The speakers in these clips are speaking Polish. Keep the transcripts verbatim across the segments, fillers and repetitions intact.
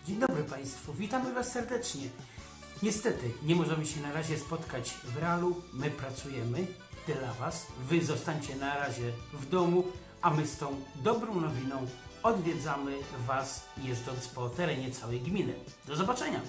Dzień dobry Państwu, witamy Was serdecznie. Niestety nie możemy się na razie spotkać w realu, my pracujemy dla Was, Wy zostańcie na razie w domu, a my z tą dobrą nowiną odwiedzamy Was jeżdżąc po terenie całej gminy. Do zobaczenia!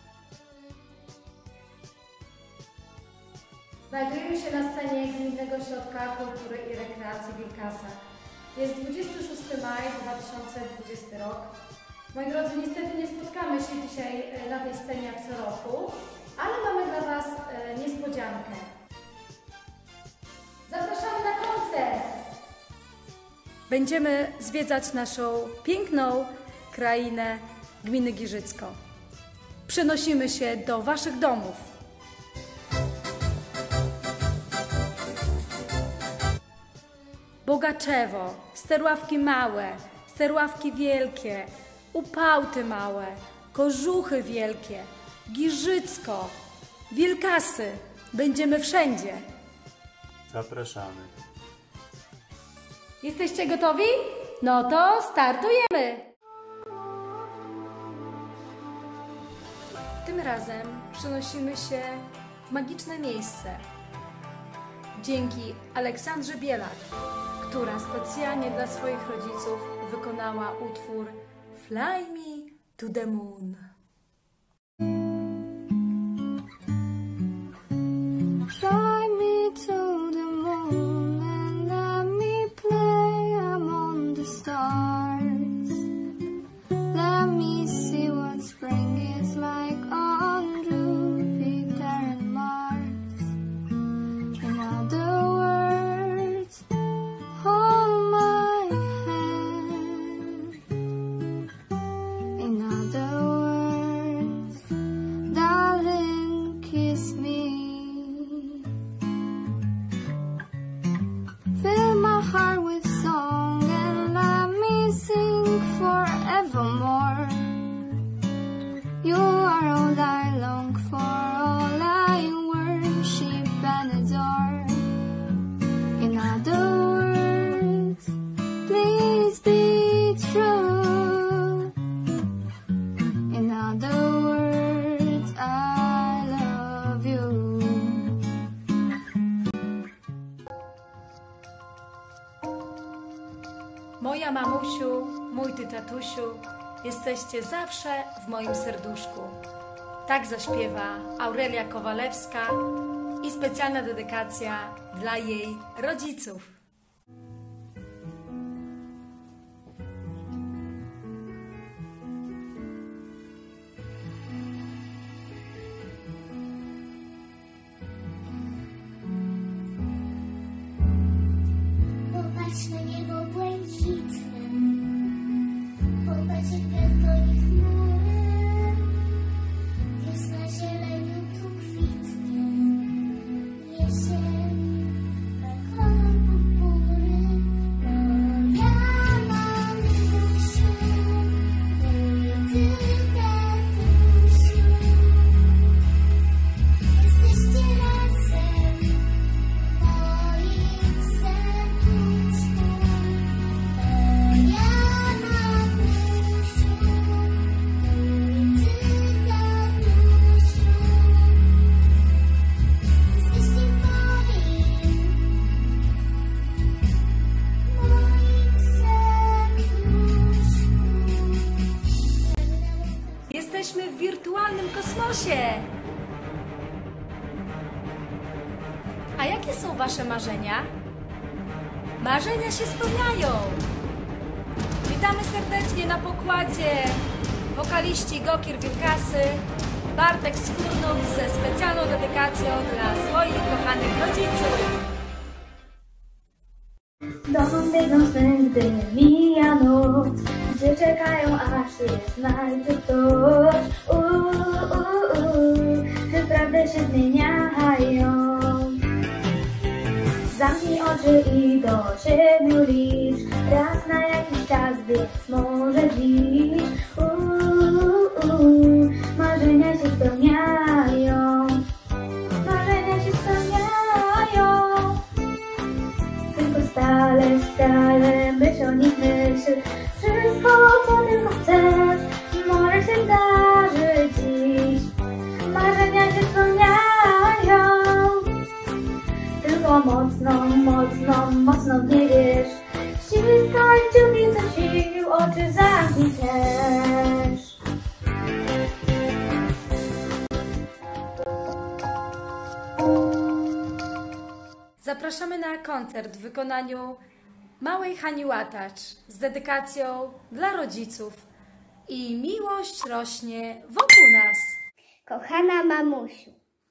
Znajdujemy się na scenie Gminnego Ośrodka Kultury i Rekreacji Wilkasa. Jest dwudziestego szóstego maja dwa tysiące dwudziesty rok. Moi drodzy, niestety nie spotkamy się dzisiaj na tej scenie jak co roku, ale mamy dla Was niespodziankę. Zapraszamy na koncert! Będziemy zwiedzać naszą piękną krainę gminy Giżycko. Przenosimy się do Waszych domów. Bogaczewo, Sterławki małe, Sterławki wielkie, Upałty małe, Kożuchy wielkie, Giżycko, Wilkasy. Będziemy wszędzie. Zapraszamy. Jesteście gotowi? No to startujemy! Tym razem przenosimy się w magiczne miejsce. Dzięki Aleksandrze Bielak, która specjalnie dla swoich rodziców wykonała utwór Fly Me to the Moon. Fly me to the moon and let me play among the stars. Let me see what spring is like on Jupiter and Mars. In other words, hold my hand. In other words, darling, kiss me. Fill my heart with song and let me sing forevermore. You are all I long for, all I worship and adore. In other words, please be true. In other words, I love you. Moja mamusiu, mój ty tatusiu, jesteście zawsze w moim serduszku. Tak zaśpiewa Aurelia Kowalewska i specjalna dedykacja dla jej rodziców. Popatrz na niebo błękitne, popatrz jak goni chmury, wiosna zielenią tu kwitnie, jesień ma kolor purpury. Moja mamusiu, mój ty tatusiu, jesteście razem w moim serduszku. Moja mamusiu, mój ty tatusiu, jesteście w moim, moim serduszku. Jesteśmy w wirtualnym kosmosie! A jakie są Wasze marzenia? Marzenia się spełniają! Witamy serdecznie na pokładzie wokaliści Gokir Wilkasy, Bartek Skórnuk ze specjalną dedykacją dla swoich kochanych rodziców. Dokąd biegną sny, gdy mija noc, gdzie czekają, aż je znajdzie ktoś. Uuu, uuu, czy prawdy się zmieniają? Zamknij oczy i do siedmiu licz, raz na jakiś czas, więc może dziś. Uuu, marzenia się spełniają, marzenia się spełniają. Tylko stale, stale myśl o nich myśl. Wszystko, co tylko chcesz, może się dać. zapraszamy na koncert w wykonaniu Małej Hani Łatacz z dedykacją dla rodziców i miłość rośnie wokół nas. Kochana mamusiu,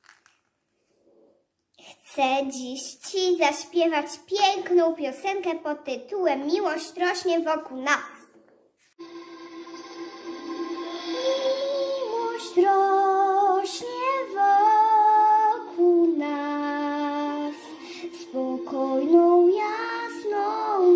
chcę dziś Ci zaśpiewać piękną piosenkę pod tytułem Miłość rośnie wokół nas. Miłość rośnie wokół nas, spokojną, jasną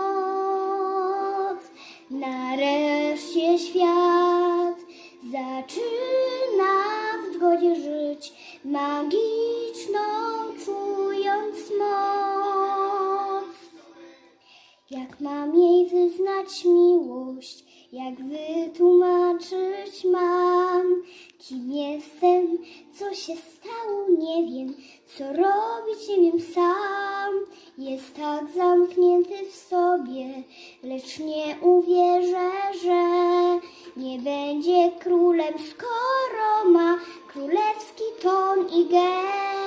noc. Nareszcie świat zaczyna w zgodzie żyć, magiczną czując moc. Jak mam jej wyznać miłość, jak wytłumaczyć mam, kim jestem, co się stało, nie wiem, co robić, nie wiem sam. Jest tak zamknięty w sobie, lecz nie uwierzę, że nie będzie królem, skoro ma królewski ton i gest.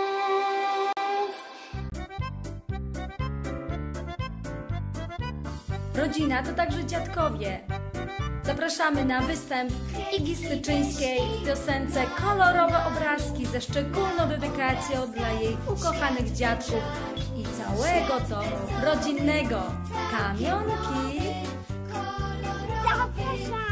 Rodzina to także dziadkowie. Zapraszamy na występ Igi Styczyńskiej w piosence Kolorowe obrazki ze szczególną dedykacją dla jej ukochanych dziadków i całego domu rodzinnego. Kamionki! Zapraszamy!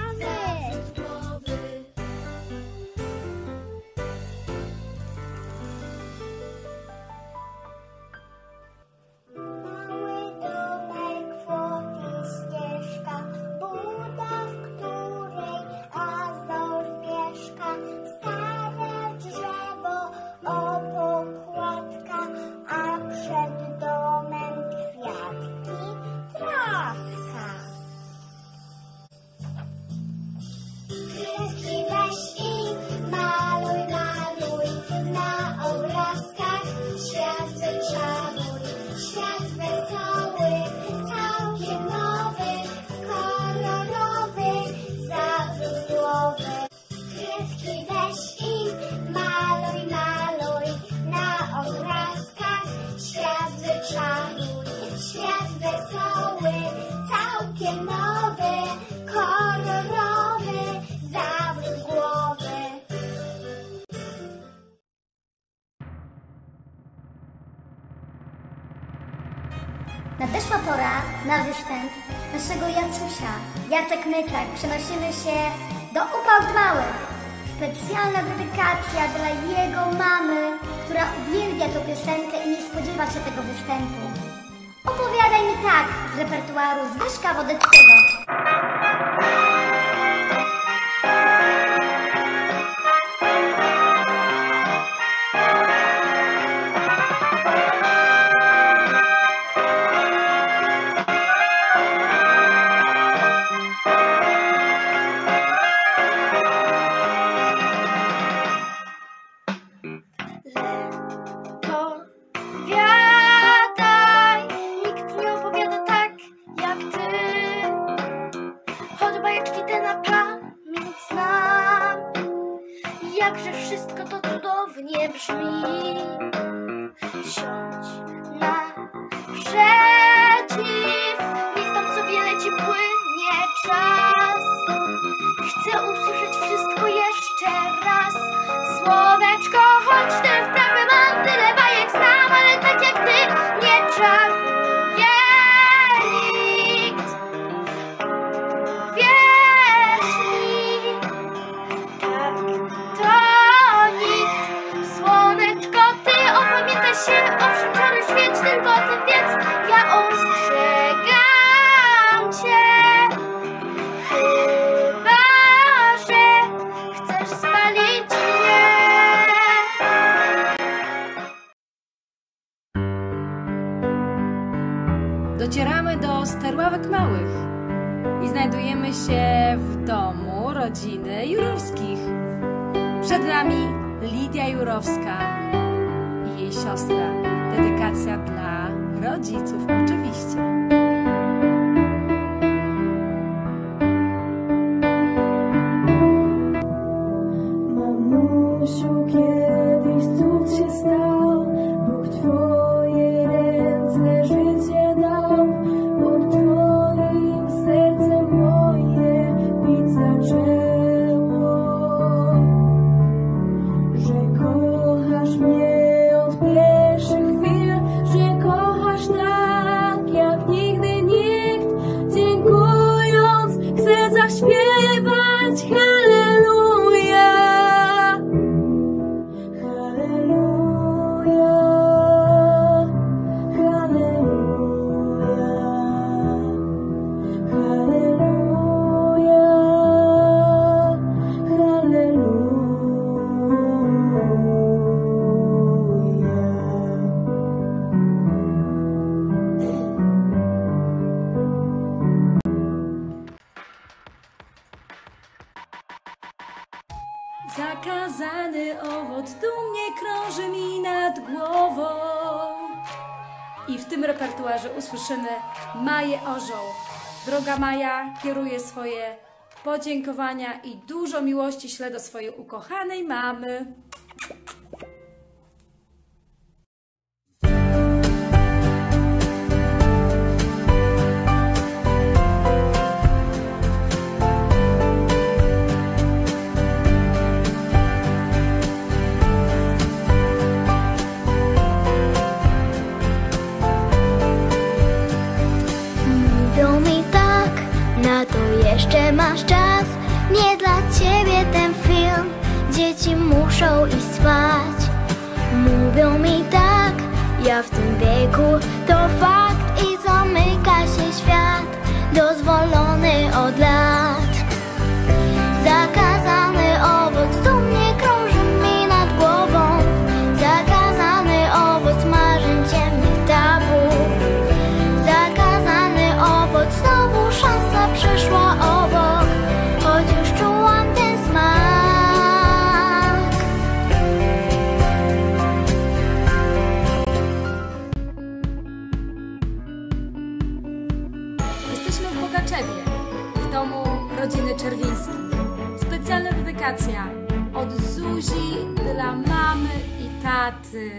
Mały domek, wody, ścieżka, buda, w której Azor mieszka. Stare drzewo, opokładka, a przed domem kwiatki, trawka. Kredki weź i maluj, maluj na obrazkach. Świat wyczaruj, świat wesoły, całkiem nowy, kolorowy, zawróć głowę. Kredki weź i maluj, maluj na obrazkach. Świat wyczaruj, świat wesoły, całkiem nowy, kolorowy, zawróć głowę. Nadeszła pora na występ naszego Jacusia. Jacek Nyczak. Przenosimy się do Upałt Małych. Specjalna dedykacja dla jego mamy, która uwielbia tę piosenkę i nie spodziewa się tego występu. Opowiadaj mi tak z repertuaru Zbyszka Wodeckiego. Opowiadaj, nikt nie opowiada tak jak ty. Choć bajeczki te na pamięć znam, jakże wszystko to cudownie brzmi. Siądź naprzeciw, niech tam sobie leci, płynie czas. Chcę usłyszeć wszystko jeszcze raz. Słoneczko, choć ty wprawę mam, tyle bajek znam, ale tak jak ty nie czaruje nikt. Wierz mi, tak to nikt. Słoneczko, ty opamiętaj się, owszem, czaruj świeć tylko ty, więc ja ostrzegam cię. Chyba że chcesz spalić mnie. Docieramy do Starławek Małych i znajdujemy się w domu rodziny Jurowskich. Przed nami Lidia Jurowska i jej siostra. Dedykacja dla rodziców oczywiście. Mamusiu, kiedyś cud się stał, Bóg Twoje śpiewać halleluja. Halleluja, halleluja, halleluja, halleluja. Zakazany owoc dumnie krąży mi nad głową. I w tym repertuarze usłyszymy Maję Orzeł. Droga Maja kieruje swoje podziękowania i dużo miłości śle do swojej ukochanej mamy. Mówią mi tak, na to jeszcze masz czas. Nie dla ciebie ten film, dzieci muszą iść spać. Mówią mi tak, ja w tym wieku to fakt i zamyka się świat, dozwolony od lat. Zakazany owoc dumnie krąży mi nad głową. Zakazany owoc marzeń ciemnych tabu. Zakazany owoc, znowu szansa przyszła obok, choć już czułam ten smak. Jesteśmy w Bogaczewie, w domu rodziny Czerwińskich. Specjalna dedykacja od Zuzi dla mamy i taty.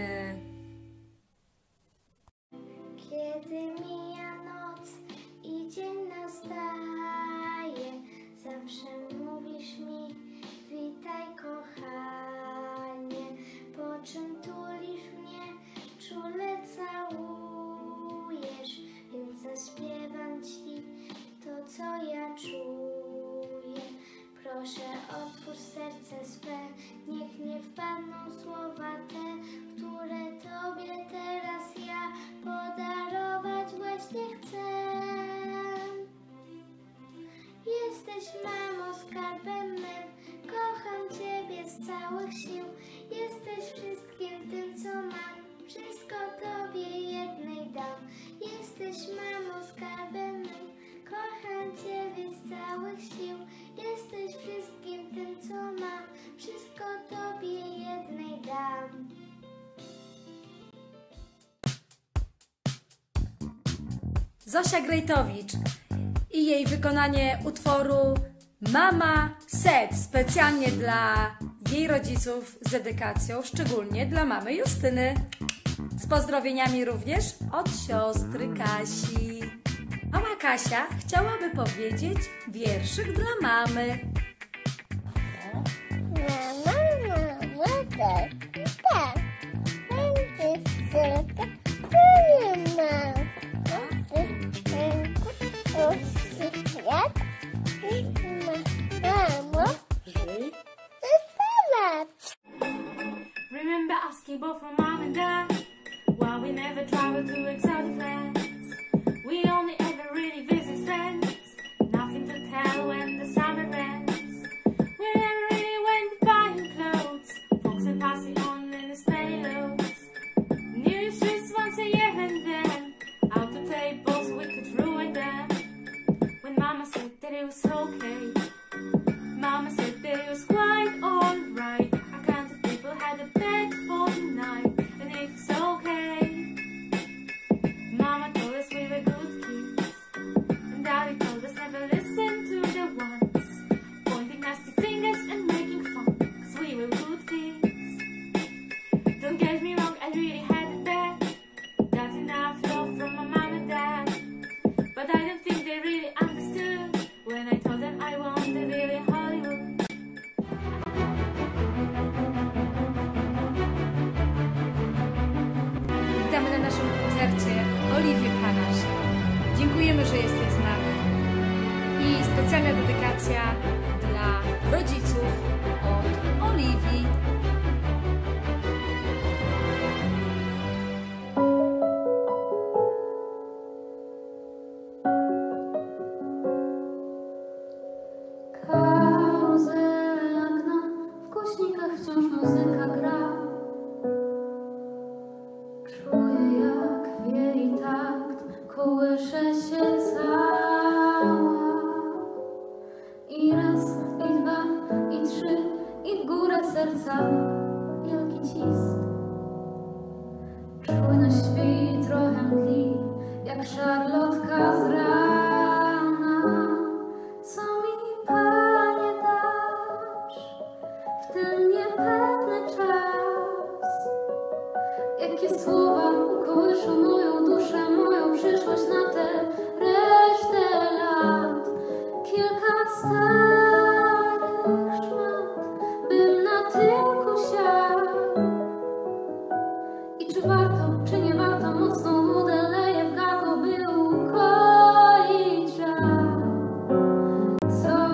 Kiedy mija noc i dzień nastaje, zawsze mówisz mi witaj kochanie, po czym tulisz mnie, czule całujesz, więc zaśpiewam ci to, co ja czuję. Proszę otwórz serce swe, niech nie wpadną słowa te, które tobie teraz ja podarować właśnie chcę. Jesteś mamo skarbem mym, kocham ciebie z całych sił. Jesteś wszystkim tym, co mam, wszystko tobie jednej dam. Jesteś mamo skarbem mym, kocham ciebie z całych sił. Jesteś wszystkim tym, co mam, wszystko tobie jednej dam. Zosia Grejtowicz i jej wykonanie utworu Mama Set, specjalnie dla jej rodziców z dedykacją, szczególnie dla mamy Justyny. Z pozdrowieniami również od siostry Kasi. Mama Kasia chciałaby powiedzieć wierszyk dla mamy. Mama, mama, tak, tak, będzie sylka, to nie ma. Świat, mamo, remember asking both my mom and dad why we never traveled to exotic lands. We only ever really visit friends, nothing to tell when the summer ends. We never really went buying clothes, folks are passing on in the sleigh loads. New Year's just once a year and then out to play balls so we could ruin them. When Mama said that it was okay, Mama said that it was quite alright. A count of people had a bed for the night, and it was okay. raz, i dwa, i trzy, i w górę serca wielki cisk. Czujność śpi, trochę mdli, jak szarlotka z rana. Co mi, Panie, dasz w ten niepewny czas? Jakie słowa ukołyszą moją duszę, moją przyszłość na tę resztę lat? Kilka starych szmat, bym na tyłku siadł. I czy warto, czy nie warto, mocną wodę leję w gardło, by ukoić żal? Co?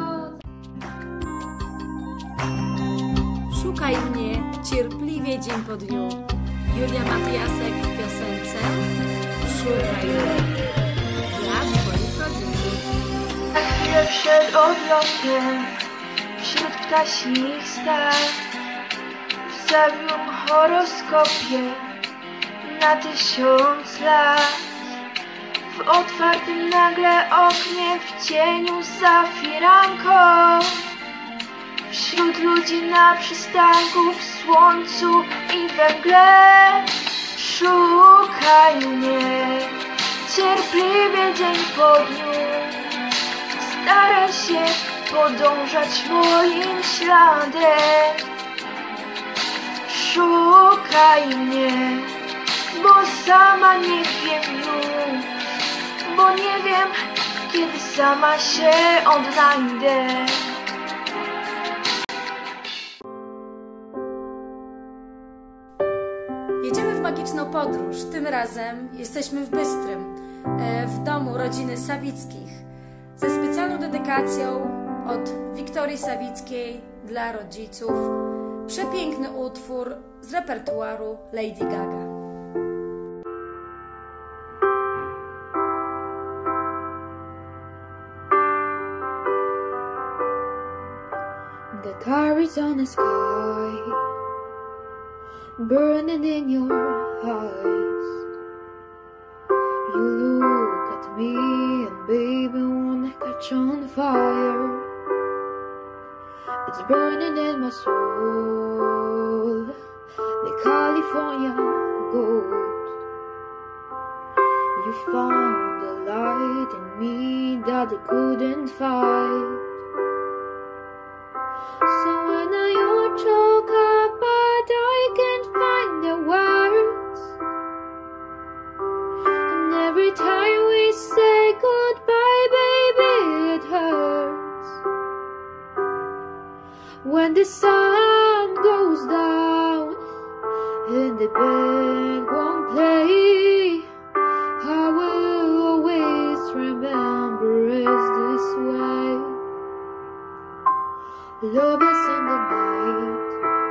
Szukaj mnie cierpliwie dzień po dniu. Julia Matyjasek w piosence Szukaj mnie dla swoich rodziców. Na chwilę przed odlotem, wśród ptasich stad, w zawiłym horoskopie na tysiąc lat. W otwartym nagle oknie, w cieniu za firanką, wśród ludzi na przystanku, w słońcu i we mgle. Szukaj mnie cierpliwie dzień po dniu. Staraj się podążać moim śladem. Szukaj mnie, bo sama nie wiem już, bo nie wiem, kiedy sama się odnajdę. Jedziemy w magiczną podróż. Tym razem jesteśmy w Bystrym, w domu rodziny Sawickich, ze specjalną dedykacją od Wiktorii Sawickiej dla rodziców. Przepiękny utwór z repertuaru Lady Gaga. The Arizona sky burning in your eyes. You look at me and baby wanna catch on fire. It's burning in my soul, the California gold. You found the light in me that they couldn't fight. So when I choke up, but I can't find the words. And every time we say goodbye, baby, it hurts. When the sun goes down and the band won't play, I will always remember it's this way. Love is in the night,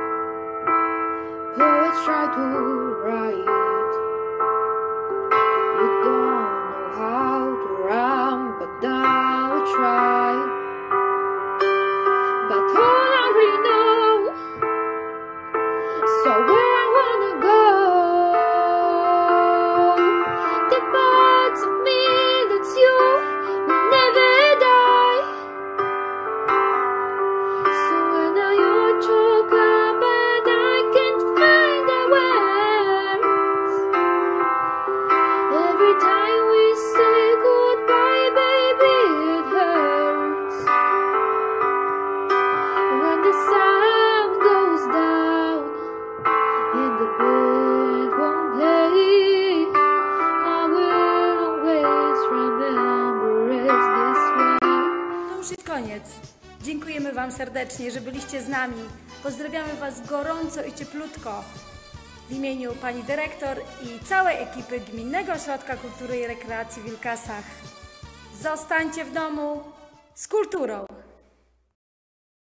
poets try to write. You don't know how to rhyme, but now we try. But all I really know, so where I wanna go, the parts of me that's you will never die. So when I choke up and I can't find the words, every time we say goodbye, baby, it hurts. When the sun goes down and the band won't play, I will always remember it's this way. To już jest koniec. Dziękujemy Wam serdecznie, że byliście z nami. Pozdrawiamy Was gorąco i cieplutko w imieniu Pani Dyrektor i całej ekipy Gminnego Ośrodka Kultury i Rekreacji w Wilkasach. Zostańcie w domu z kulturą.